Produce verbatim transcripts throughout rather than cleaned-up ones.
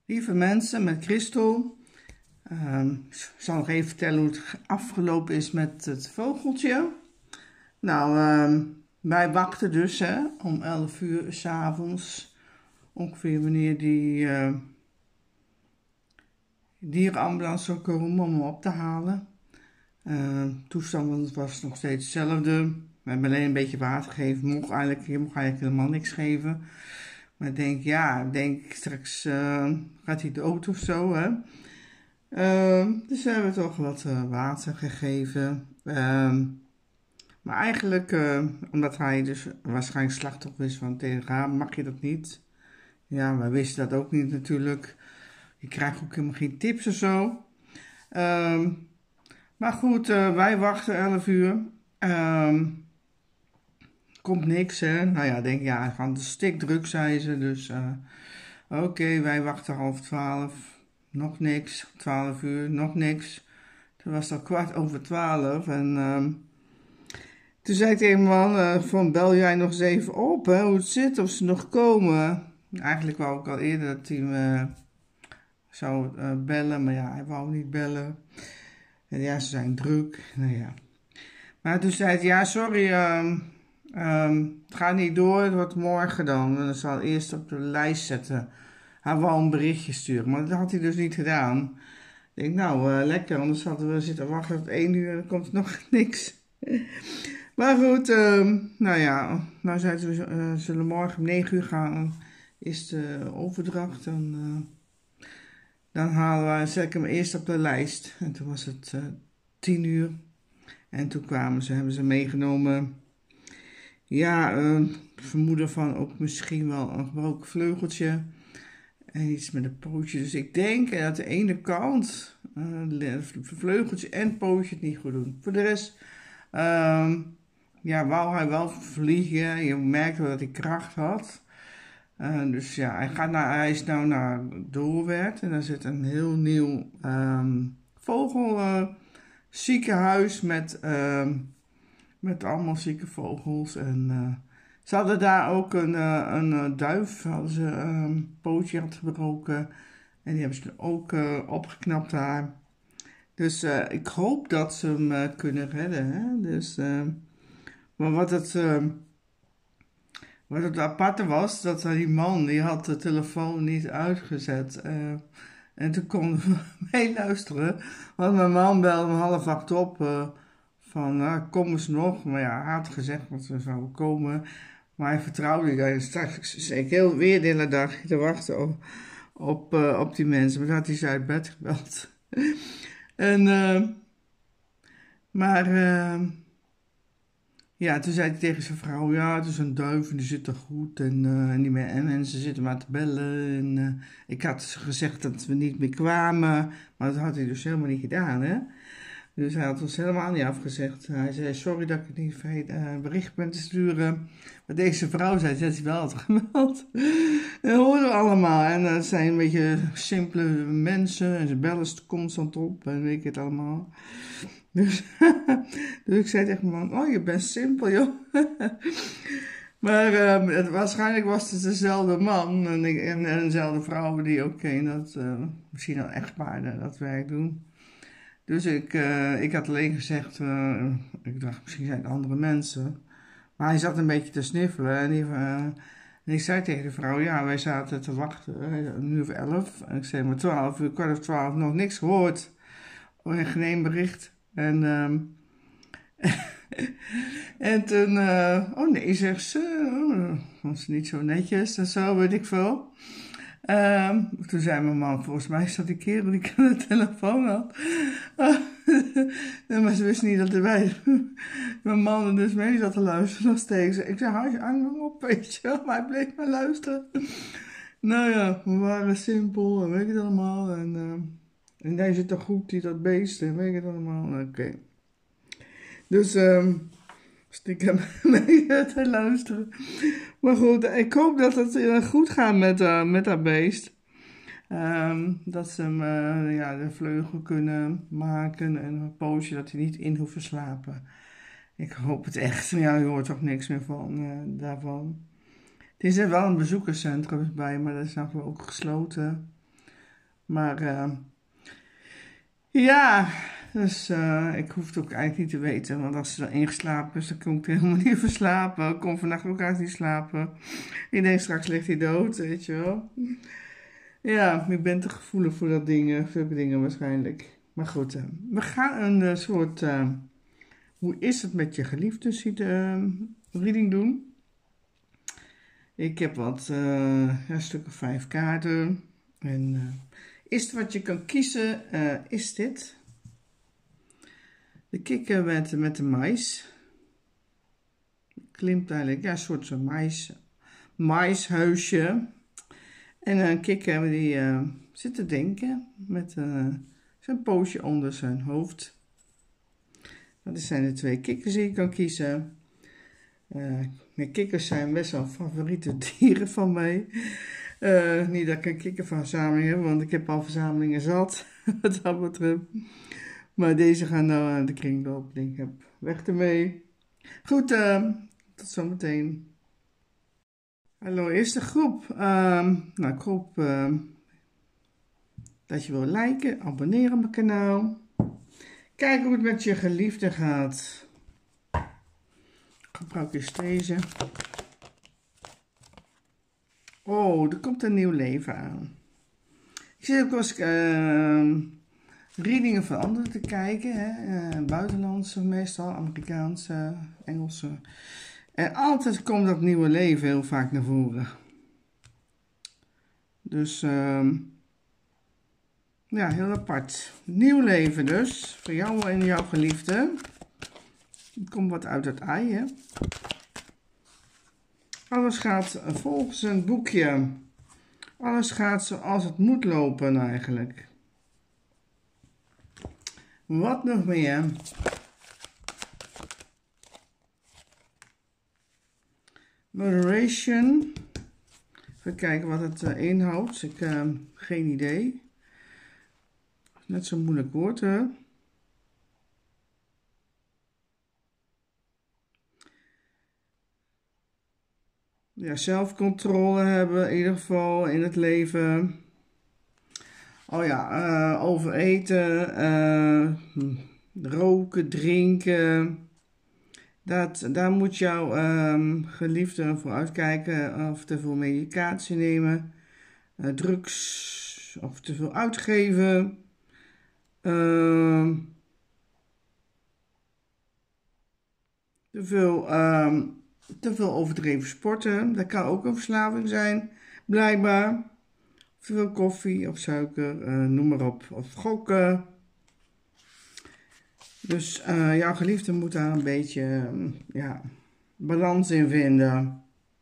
Lieve mensen, met Christel. Um, ik zal nog even vertellen hoe het afgelopen is met het vogeltje. Nou, um, wij wachten dus hè, om elf uur 's avonds. Ongeveer wanneer die uh, dierenambulance zou komen om hem op te halen. Uh, toestand was nog steeds hetzelfde. We hebben alleen een beetje water gegeven. Mocht eigenlijk, je mocht eigenlijk helemaal niks geven. Maar ik denk, ja, ik denk straks uh, gaat hij dood of zo, hè. Uh, dus we hebben toch wat uh, water gegeven. Uh, maar eigenlijk, uh, omdat hij dus waarschijnlijk slachtoffer is van T G A, mag je dat niet. Ja, wij wisten dat ook niet natuurlijk. Je krijgt ook helemaal geen tips of zo. Uh, maar goed, uh, wij wachten elf uur. Uh, Komt niks, hè. Nou ja, denk ja, hij gaat de stik druk, zei ze. Dus uh, oké, okay, wij wachten half twaalf. Nog niks. twaalf uur, nog niks. Toen was het al kwart over twaalf. En uh, toen zei ik tegen mijn man, uh, van bel jij nog eens even op, hè, hoe het zit, of ze nog komen. Eigenlijk wou ik al eerder dat hij me zou uh, bellen, maar ja, hij wou niet bellen. En ja, ze zijn druk. Nou ja. Maar toen zei hij, ja, sorry, uh, Um, het gaat niet door, het wordt morgen dan. En dan zal hij eerst op de lijst zetten. Hij wou een berichtje sturen, maar dat had hij dus niet gedaan. Ik denk, nou, uh, lekker, anders hadden we zitten wachten tot één uur en dan komt er nog niks. Maar goed, um, nou ja, nou zei ze, we uh, zullen morgen om negen uur gaan. Is de overdracht, dan, uh, dan halen we, zet ik hem eerst op de lijst. En toen was het uh, tien uur. En toen kwamen ze, hebben ze meegenomen. Ja, uh, vermoeden van ook misschien wel een gebroken vleugeltje en iets met een pootje. Dus ik denk dat de ene kant, uh, vleugeltje en pootje het niet goed doen. Voor de rest, uh, ja, wou hij wel vliegen. Je merkte dat hij kracht had. Uh, dus ja, hij, gaat naar, hij is nou naar Doorwerth en daar zit een heel nieuw um, vogel uh, ziekenhuis met... Uh, Met allemaal zieke vogels. En uh, ze hadden daar ook een, uh, een uh, duif. Hadden ze een um, pootje had gebroken. En die hebben ze ook uh, opgeknapt daar. Dus uh, ik hoop dat ze hem uh, kunnen redden. Hè? Dus, uh, maar wat het, uh, wat het aparte was, dat uh, die man die had de telefoon niet uitgezet. Uh, en toen konden we meeluisteren. Want mijn man belde om half acht op... Uh, Van, nou, kom eens nog. Maar ja, hij had gezegd dat we zouden komen. Maar hij vertrouwde niet. Straks zei ik heel weer de hele dag te wachten op, op, uh, op die mensen. Maar toen had hij ze uit bed gebeld. en, uh, maar, uh, ja, toen zei hij tegen zijn vrouw, ja, het is een duif en die zit er goed. En, uh, en die mensen zitten maar te bellen. En uh, ik had gezegd dat we niet meer kwamen. Maar dat had hij dus helemaal niet gedaan, hè. Dus hij had ons helemaal niet afgezegd. Hij zei, sorry dat ik het niet uh, bericht ben te sturen. Maar deze vrouw zei, dat hij wel had gemeld. En dat hoorden we allemaal. En dat zijn een beetje simpele mensen. En ze bellen ze constant op. En weet ik het allemaal. Dus, dus ik zei tegen mijn man, oh je bent simpel joh. Maar uh, het, waarschijnlijk was het dezelfde man. En, en, en dezelfde vrouw die ook okay, dat uh, misschien al echtpaarden dat werk doen. Dus ik, uh, ik had alleen gezegd, uh, ik dacht misschien zijn het andere mensen. Maar hij zat een beetje te sniffelen en, die, uh, en ik zei tegen de vrouw, ja wij zaten te wachten, uh, nu of elf. En ik zei maar twaalf uur, kwart of twaalf, nog niks gehoord. Oh, geen bericht. En, um, en toen, uh, oh nee zegt ze, oh, dat is niet zo netjes en zo, weet ik veel. Um, toen zei mijn man, volgens mij is dat die kerel die ik aan de telefoon had. Maar ze wist niet dat er bij mijn man er dus mee zat te luisteren nog steeds. Ik zei, hou je hang op, weet je wel. Maar hij bleef maar luisteren. Nou ja, we waren simpel en weet je het allemaal. En, uh, en hij zit toch goed, die dat beest en weet je het allemaal. Oké. Okay. Dus, um, stiekem mee te luisteren. Maar goed, ik hoop dat het uh, goed gaat met, uh, met dat beest. Um, dat ze hem uh, ja, de vleugel kunnen maken en een poosje dat hij niet in hoeft te slapen. Ik hoop het echt. Ja, je hoort toch niks meer van uh, daarvan. Het is er wel een bezoekerscentrum bij, maar dat is nog wel ook gesloten. Maar uh, ja, dus uh, ik hoef het ook eigenlijk niet te weten. Want als ze er ingeslapen is, dan kon ik er helemaal niet voor slapen. Ik kon vannacht ook eigenlijk niet slapen. Ik denk, straks ligt hij dood, weet je wel. Ja, ik ben te gevoelig voor dat dingen, zulke dingen waarschijnlijk. Maar goed, uh, we gaan een uh, soort, uh, hoe is het met je geliefde uh, reading doen. Ik heb wat, uh, een stuk of vijf kaarten. En uh, is het wat je kan kiezen, uh, is dit. De kikker met, met de mais. Klimt eigenlijk, ja, een soort van mais, maishuisje. En een kikker die uh, zit te denken met uh, zijn pootje onder zijn hoofd. Dat zijn de twee kikkers die je kan kiezen. Uh, de kikkers zijn best wel favoriete dieren van mij. Uh, niet dat ik een kikkerverzameling heb, want ik heb al verzamelingen zat, wat dat betreft. Maar deze gaan nou aan de kringloop. Ik heb weg ermee. Goed, uh, tot zometeen. Hallo, eerste groep. Uh, nou, ik hoop uh, dat je wil liken, abonneren op mijn kanaal. Kijk hoe het met je geliefde gaat. Ik gebruik eens deze. Oh, er komt een nieuw leven aan. Ik zit ook als uh, readingen van anderen te kijken. Hè? Uh, buitenlandse meestal, Amerikaanse, Engelse. En altijd komt dat nieuwe leven heel vaak naar voren. Dus, uh, ja, heel apart. Nieuw leven dus, voor jou en jouw geliefde. Er komt wat uit het ei, hè. Alles gaat volgens een boekje. Alles gaat zoals het moet lopen eigenlijk. Wat nog meer? Moderation. Even kijken wat het uh, inhoudt. Ik heb uh, geen idee. Net zo'n moeilijk woord, hè? Ja, zelfcontrole hebben in ieder geval in het leven. Oh ja, uh, overeten, uh, roken, drinken. Dat, daar moet jouw um, geliefde voor uitkijken of te veel medicatie nemen, uh, drugs of te veel uitgeven. Uh, te veel, um, te veel overdreven sporten, dat kan ook een verslaving zijn, blijkbaar. Of te veel koffie of suiker, uh, noem maar op, of gokken. Dus uh, jouw geliefde moet daar een beetje uh, ja, balans in vinden.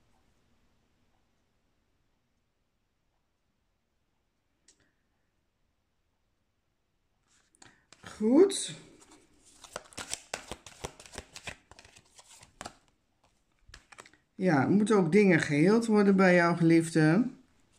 Goed. Ja, er moeten ook dingen geheeld worden bij jouw geliefde.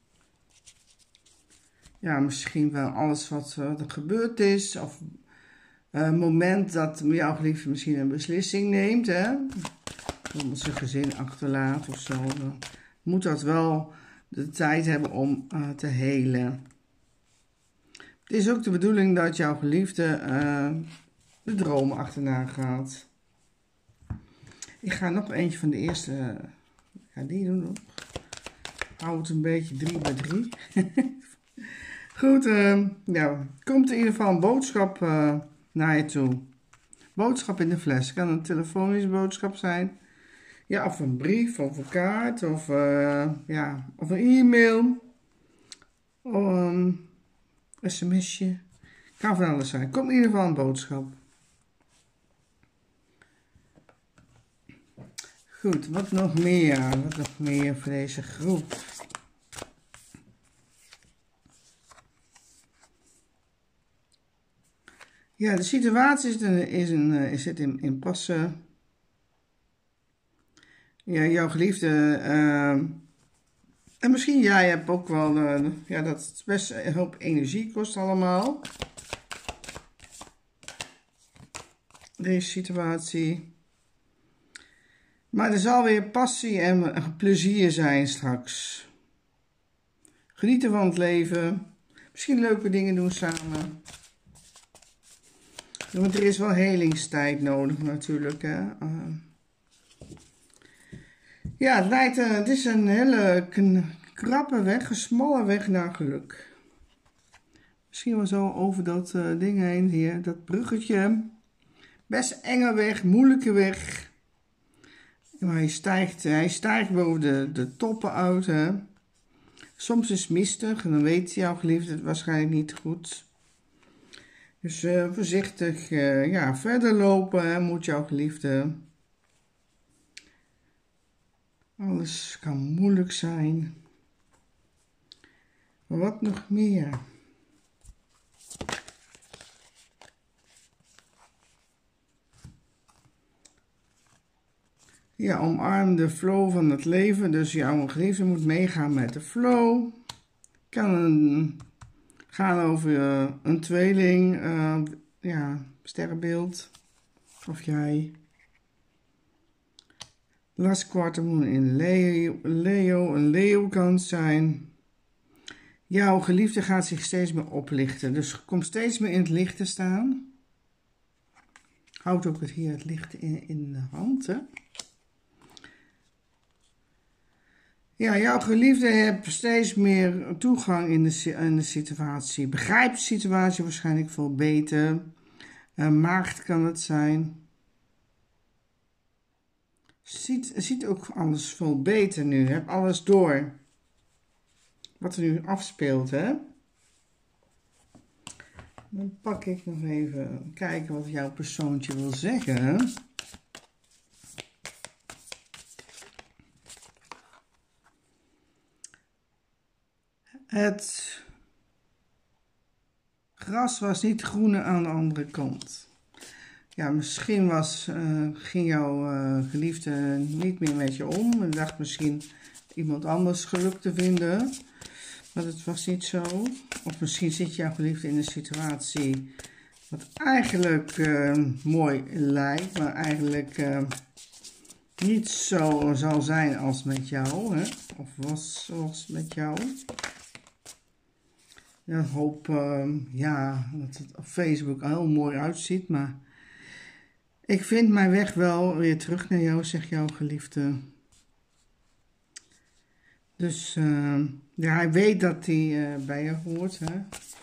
Ja, misschien wel alles wat, wat er gebeurd is. Of een uh, moment dat jouw geliefde misschien een beslissing neemt. Hè? Bijvoorbeeld zijn gezin achterlaat of zo. Dan moet dat wel de tijd hebben om uh, te helen. Het is ook de bedoeling dat jouw geliefde uh, de dromen achterna gaat. Ik ga nog eentje van de eerste. Uh, ik ga die doen nog. Hou het een beetje drie bij drie. Goed, uh, ja, komt in ieder geval een boodschap uh, naar je toe. Boodschap in de fles. Kan een telefonische boodschap zijn. Ja, of een brief, of een kaart, of, uh, ja, of een e-mail. Of een sms'je. Kan van alles zijn. Komt in ieder geval een boodschap. Goed, wat nog meer? Wat nog meer voor deze groep? Ja, de situatie is, een, is, een, is het in, in passen. Ja, jouw geliefde. Uh, en misschien jij hebt ook wel. Uh, ja, dat het best een hoop energie kost allemaal. Deze situatie. Maar er zal weer passie en plezier zijn straks. Genieten van het leven. misschien leuke dingen doen samen. Want er is wel helingstijd nodig natuurlijk. Hè? Uh, ja, het, lijkt, uh, het is een hele krappe weg, gesmallen weg naar geluk. Misschien wel zo over dat uh, ding heen hier, dat bruggetje. Best enge weg, moeilijke weg. Maar hij stijgt, hij stijgt boven de, de toppen uit. Hè? Soms is het mistig en dan weet jouw geliefde het waarschijnlijk niet goed. Dus uh, voorzichtig uh, ja, verder lopen hè, moet jouw geliefde. Alles kan moeilijk zijn. Maar wat nog meer? Ja, omarm de flow van het leven. Dus jouw geliefde moet meegaan met de flow. Kan een, gaan over uh, een tweeling, uh, ja, sterrenbeeld. Of jij. Last quarter moon in Leo, Leo, een Leo kan zijn. Jouw geliefde gaat zich steeds meer oplichten. Dus kom steeds meer in het licht te staan. Houd ook het hier het licht in, in de hand, hè. Ja, jouw geliefde heeft steeds meer toegang in de, in de situatie. Begrijpt de situatie waarschijnlijk veel beter. Uh, maagd kan het zijn. Ziet, ziet ook alles veel beter nu. Heb alles door. Wat er nu afspeelt, hè. Dan pak ik nog even kijken wat jouw persoontje wil zeggen. Het gras was niet groener aan de andere kant. Ja, misschien was, uh, ging jouw uh, geliefde niet meer met je om. En dacht misschien iemand anders geluk te vinden. Maar dat was niet zo. Of misschien zit jouw geliefde in een situatie wat eigenlijk uh, mooi lijkt. Maar eigenlijk uh, niet zo zal zijn als met jou. Hè? Of was zoals met jou. Ja, ik hoop uh, ja, dat het op Facebook heel mooi uitziet. Maar ik vind mijn weg wel weer terug naar jou, zegt jouw geliefde. Dus uh, ja, hij weet dat hij uh, bij je hoort. Hè?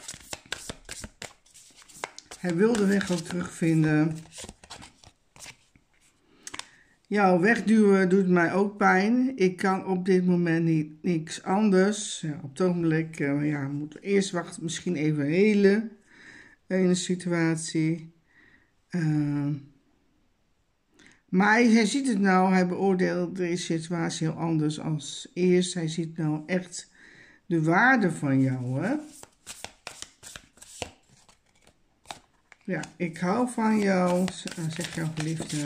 Hij wil de weg ook terugvinden. Jouw wegduwen doet mij ook pijn. Ik kan op dit moment niet niks anders. Ja, op het ogenblik uh, ja, moet eerst wachten, misschien even helen in een situatie. Uh, maar hij, hij ziet het nou, hij beoordeelt deze situatie heel anders als eerst. Hij ziet nou echt de waarde van jou, hè. Ja, ik hou van jou, zegt jouw geliefde.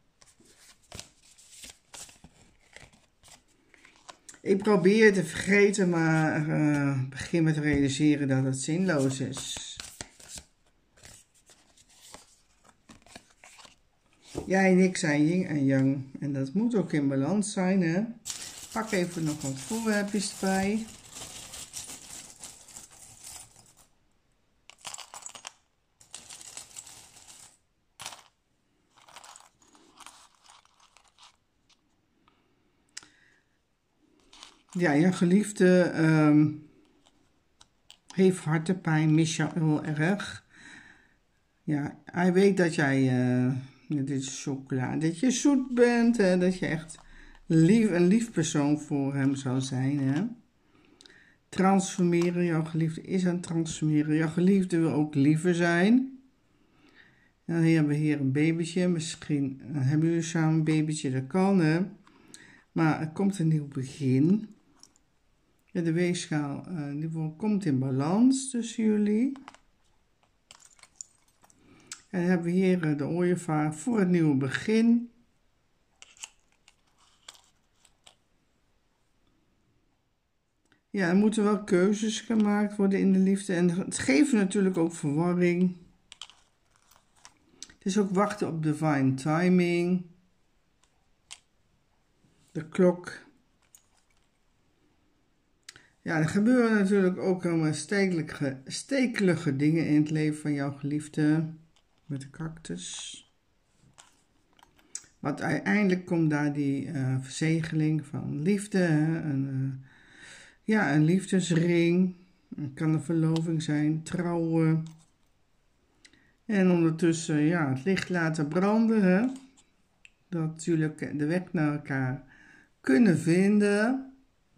Ik probeer te vergeten, maar uh, begin met te realiseren dat het zinloos is. Jij en ik zijn yin en yang. En dat moet ook in balans zijn, hè. Pak even nog wat voorwerpjes erbij. Ja, je geliefde um, heeft hartepijn, mis jou heel erg. Ja, hij weet dat jij, uh, dit is chocola, dat je zoet bent, hè, dat je echt lief, een lief persoon voor hem zou zijn. Hè. Transformeren, jouw geliefde is aan het transformeren. Jouw geliefde wil ook liever zijn. En hier hebben we hier een babytje, misschien uh, hebben jullie samen een babytje, dat kan, hè. Maar er komt een nieuw begin. Ja, de weegschaal uh, die komt in balans tussen jullie. En dan hebben we hier uh, de ooievaar voor het nieuwe begin. Ja, er moeten wel keuzes gemaakt worden in de liefde. En het geeft natuurlijk ook verwarring. Het is ook wachten op divine timing. De klok. Ja, er gebeuren natuurlijk ook allemaal stekelige, stekelige dingen in het leven van jouw geliefde. Met de cactus. Want uiteindelijk komt daar die uh, verzegeling van liefde. Hè? Een, uh, ja, een liefdesring. Het kan een verloving zijn, trouwen. En ondertussen ja, het licht laten branden. Hè? Dat jullie de weg naar elkaar kunnen vinden.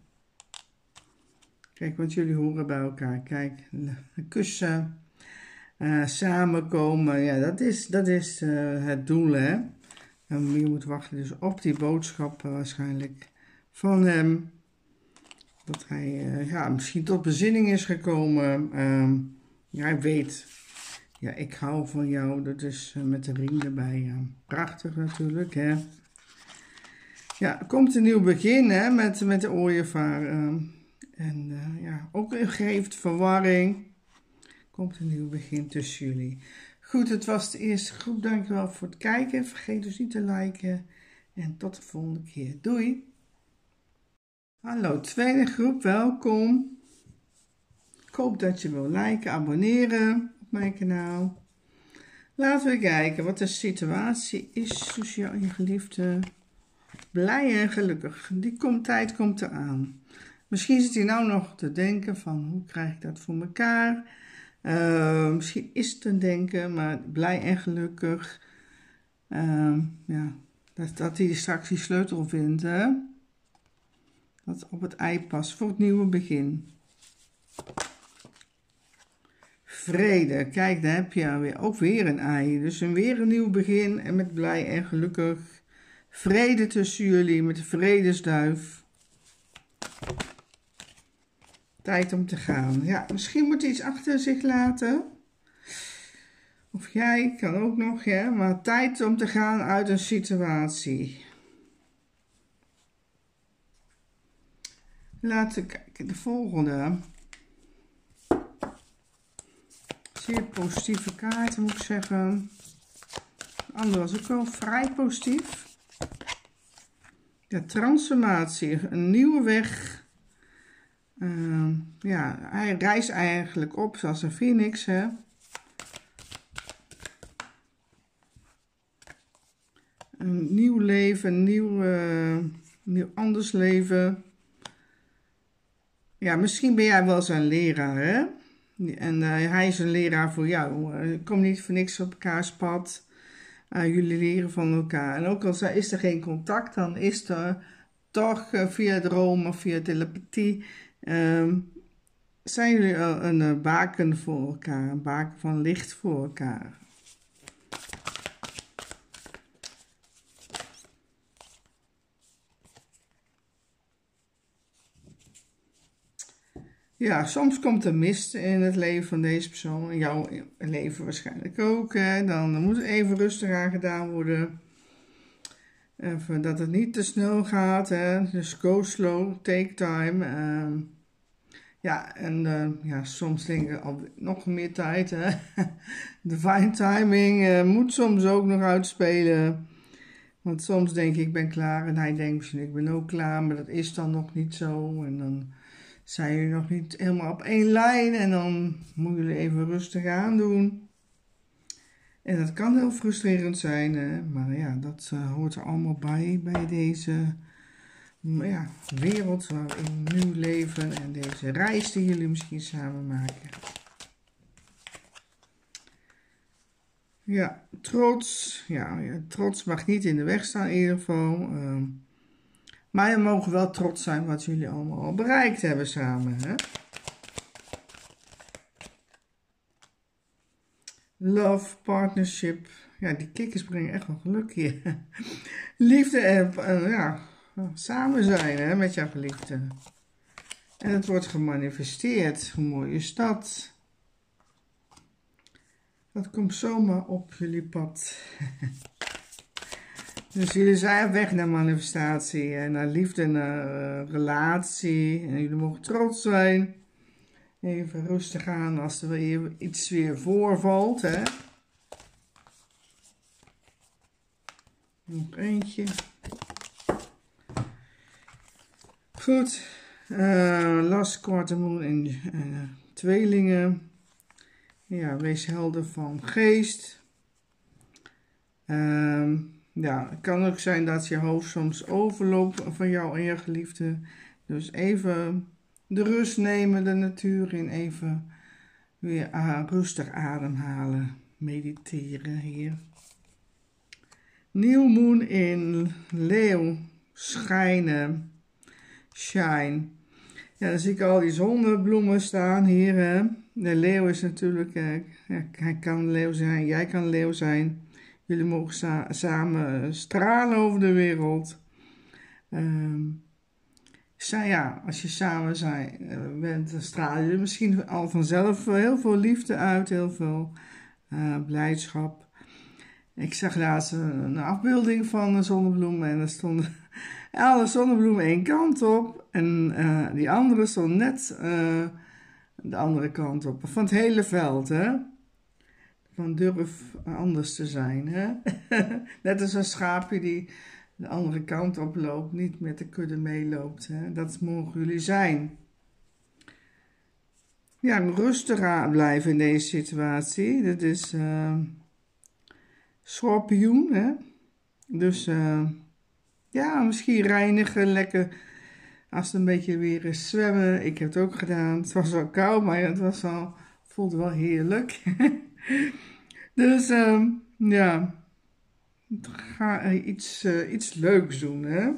Kijk, wat jullie horen bij elkaar. Kijk, kussen, uh, samenkomen. Ja, dat is, dat is uh, het doel, hè. En je moet wachten dus op die boodschap uh, waarschijnlijk van hem. Dat hij uh, ja, misschien tot bezinning is gekomen. Um, ja, hij weet, ja, ik hou van jou. Dat is uh, met de ring erbij. Ja. Prachtig natuurlijk, hè. Ja, er komt een nieuw begin, hè, met, met de ooievaar. Uh, en uh, ja, ook geeft verwarring. Komt een nieuw begin tussen jullie. Goed, het was de eerste groep. Dankjewel voor het kijken. Vergeet dus niet te liken. En tot de volgende keer. Doei! Hallo, tweede groep. Welkom. Ik hoop dat je wil liken, abonneren op mijn kanaal. Laten we kijken wat de situatie is tussen jou en je geliefde. Blij en gelukkig. Die komt, tijd komt eraan. Misschien zit hij nou nog te denken van hoe krijg ik dat voor elkaar. Uh, misschien is het een denken, maar blij en gelukkig. Uh, ja, dat, dat hij straks die sleutel vindt. Hè? Dat op het ei past voor het nieuwe begin. Vrede. Kijk, daar heb je weer, ook weer een ei. Dus een, weer een nieuw begin en met blij en gelukkig. Vrede tussen jullie met de vredesduif. Tijd om te gaan. Ja, misschien moet hij iets achter zich laten. Of jij kan ook nog, ja. Maar tijd om te gaan uit een situatie. Laten we kijken. De volgende. Zeer positieve kaarten moet ik zeggen. De andere was ook wel vrij positief. Ja, transformatie. Een nieuwe weg. Uh, ja, hij reist eigenlijk op zoals een phoenix, hè. Een nieuw leven, een nieuw, uh, nieuw anders leven. Ja, misschien ben jij wel zijn leraar, hè. En uh, hij is een leraar voor jou. Uh, kom niet voor niks op elkaars pad. Uh, jullie leren van elkaar. En ook al is er geen contact, dan is er toch uh, via droom of via telepathie... Um, zijn jullie een, een baken voor elkaar, een baken van licht voor elkaar. Ja, soms komt er mist in het leven van deze persoon, in jouw leven waarschijnlijk ook. Hè? Dan moet er even rustig aan gedaan worden. Even dat het niet te snel gaat, hè? Dus go slow, take time. Um, Ja, en uh, ja, soms denk ik al nog meer tijd, hè. Divine timing uh, moet soms ook nog uitspelen. Want soms denk ik, ik ben klaar en hij denkt misschien, ik ben ook klaar, maar dat is dan nog niet zo. En dan zijn jullie nog niet helemaal op één lijn en dan moeten jullie even rustig aan doen. En dat kan heel frustrerend zijn, hè. Maar ja, dat uh, hoort er allemaal bij, bij deze... ja, wereld waarin we nu leven en deze reis die jullie misschien samen maken. Ja, trots. Ja, ja, trots mag niet in de weg staan in ieder geval. Um, maar je mogen wel trots zijn wat jullie allemaal al bereikt hebben samen. Hè? Love, partnership. Ja, die kikkers brengen echt wel geluk hier. Liefde en uh, ja... samen zijn, hè, met jouw geliefde. En het wordt gemanifesteerd. Hoe mooi is dat? Dat komt zomaar op jullie pad. Dus jullie zijn op weg naar manifestatie. En naar liefde, naar uh, relatie. En jullie mogen trots zijn. Even rustig aan als er weer iets weer voorvalt, hè. Nog eentje. Goed, Uh, last quarter moon in uh, tweelingen. Ja, wees helder van geest. Uh, ja, het kan ook zijn dat je hoofd soms overloopt van jou en je geliefde. Dus even de rust nemen, de natuur in, even weer uh, rustig ademhalen, mediteren hier. New moon in Leeuw, schijnen, shine. Ja, dan zie ik al die zonnebloemen staan hier. Hè. De leeuw is natuurlijk, eh, ja, hij kan leeuw zijn, jij kan leeuw zijn. Jullie mogen sa samen stralen over de wereld. Um, ja, als je samen zijn, uh, bent, dan stralen jullie misschien al vanzelf heel veel liefde uit, heel veel uh, blijdschap. Ik zag laatst een afbeelding van een zonnebloem en er stonden alle zonnebloemen één kant op en uh, die andere stond net uh, de andere kant op. Van het hele veld, hè. Van durf anders te zijn, hè. Net als een schaapje die de andere kant op loopt, niet met de kudde meeloopt, hè. Dat mogen jullie zijn. Ja, rustig blijven in deze situatie. Dat is uh, schorpioen, hè. Dus uh, ja, misschien reinigen, lekker als het een beetje weer is zwemmen. Ik heb het ook gedaan. Het was wel koud, maar het was al, voelde wel heerlijk. Dus uh, ja, ga uh, iets, uh, iets leuks doen, hè.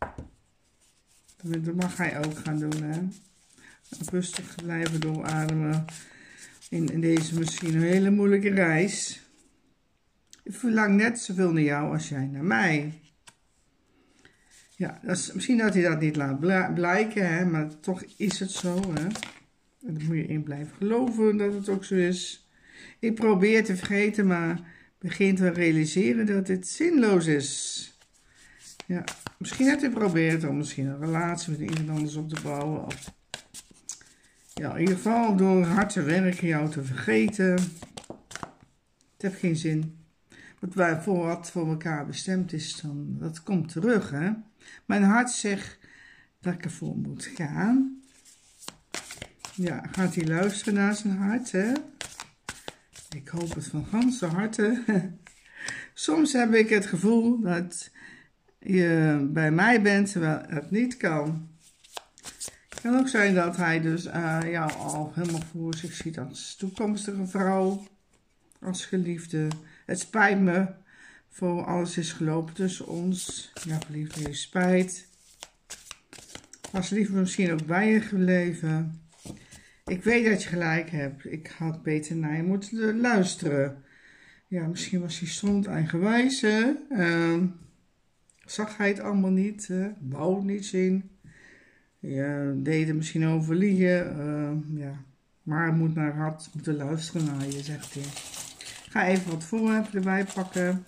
Dat mag hij ook gaan doen, hè. Rustig blijven doorademen in, in deze misschien een hele moeilijke reis. Ik verlang net zoveel naar jou als jij naar mij. Ja, dat is, misschien dat hij dat niet laat blijken, hè, maar toch is het zo, hè. En daar moet je in blijven geloven dat het ook zo is. Ik probeer te vergeten, maar begin te realiseren dat dit zinloos is. Ja, misschien heb je geprobeerd om misschien een relatie met iemand anders op te bouwen. Of ja, in ieder geval door hard te werken jou te vergeten. Het heeft geen zin. Wat wij voor wat voor elkaar bestemd is, dan, dat komt terug, hè. Mijn hart zegt dat ik ervoor moet gaan. Ja, gaat hij luisteren naar zijn hart, hè. Ik hoop het van ganse harte. Soms heb ik het gevoel dat je bij mij bent, terwijl het niet kan. Het kan ook zijn dat hij dus uh, jou al helemaal voor zich ziet als toekomstige vrouw, als geliefde. Het spijt me voor alles is gelopen tussen ons. Ja, geliefde, heeft spijt. Was liever misschien ook bij je gebleven. Ik weet dat je gelijk hebt. Ik had beter naar je moeten luisteren. Ja, misschien was hij stond eigenwijs, hè. Uh, zag hij het allemaal niet, hè? Wou het niet zien. Ja, deed er misschien over liegen. Uh, ja. Maar hij moet naar hart moeten luisteren naar je, zegt hij. Ik ga even wat voorwerpen erbij pakken.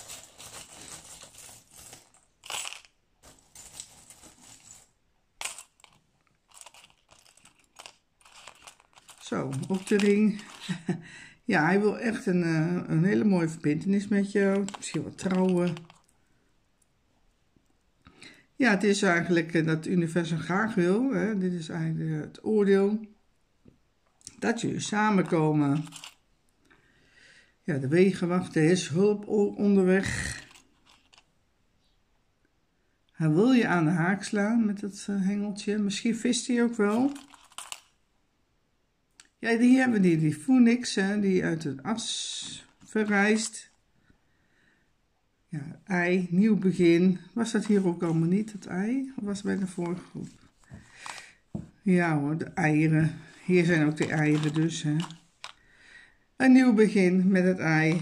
Zo, op de ring. Ja, hij wil echt een, een hele mooie verbintenis met jou. Misschien wat trouwen. Ja, het is eigenlijk dat het universum graag wil. Hè? Dit is eigenlijk het oordeel. Dat jullie samenkomen. Ja, de wegen wachten. Er is hulp onderweg. Hij wil je aan de haak slaan met dat hengeltje. Misschien vist hij ook wel. Ja, die hebben die, die Phoenix, hè, die uit het as verrijst. Ja, ei, nieuw begin. Was dat hier ook allemaal niet, het ei? Of was het bij de vorige groep? Ja hoor, de eieren. Hier zijn ook de eieren dus, hè. Een nieuw begin met het ei.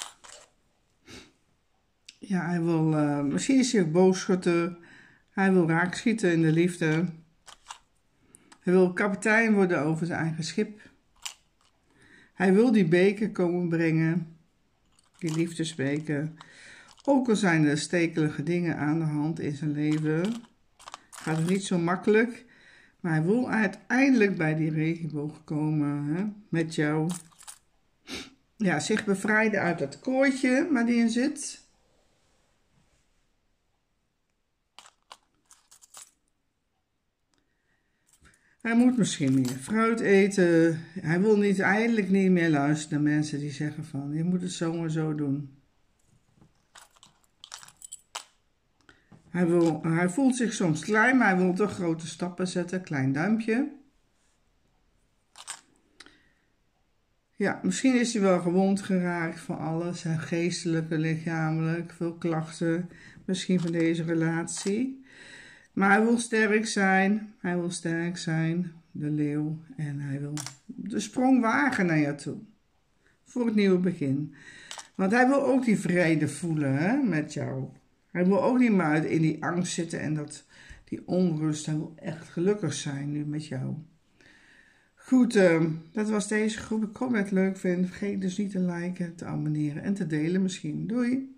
Ja, hij wil, uh, misschien is hij ook boogschutter. Hij wil raakschieten in de liefde. Hij wil kapitein worden over zijn eigen schip. Hij wil die beker komen brengen. Die liefdesbeker. Ook al zijn er stekelige dingen aan de hand in zijn leven. Gaat het niet zo makkelijk. Maar hij wil uiteindelijk bij die regenboog komen. Hè, met jou. Ja, zich bevrijden uit dat kooitje waar die in zit. Hij moet misschien meer fruit eten. Hij wil niet, eigenlijk niet meer luisteren naar mensen die zeggen van, je moet het zo en zo doen. Hij, wil, hij voelt zich soms klein, maar hij wil toch grote stappen zetten. Klein duimpje. Ja, misschien is hij wel gewond geraakt van alles. Hè? Geestelijk, lichamelijk, veel klachten. Misschien van deze relatie. Maar hij wil sterk zijn. Hij wil sterk zijn. De leeuw. En hij wil de sprong wagen naar je toe. Voor het nieuwe begin. Want hij wil ook die vrede voelen, hè, met jou. Hij wil ook niet meer in die angst zitten en dat, die onrust. Hij wil echt gelukkig zijn nu met jou. Goed, uh, dat was deze groep. Ik hoop dat je het leuk vindt. Vergeet dus niet te liken, te abonneren en te delen misschien. Doei!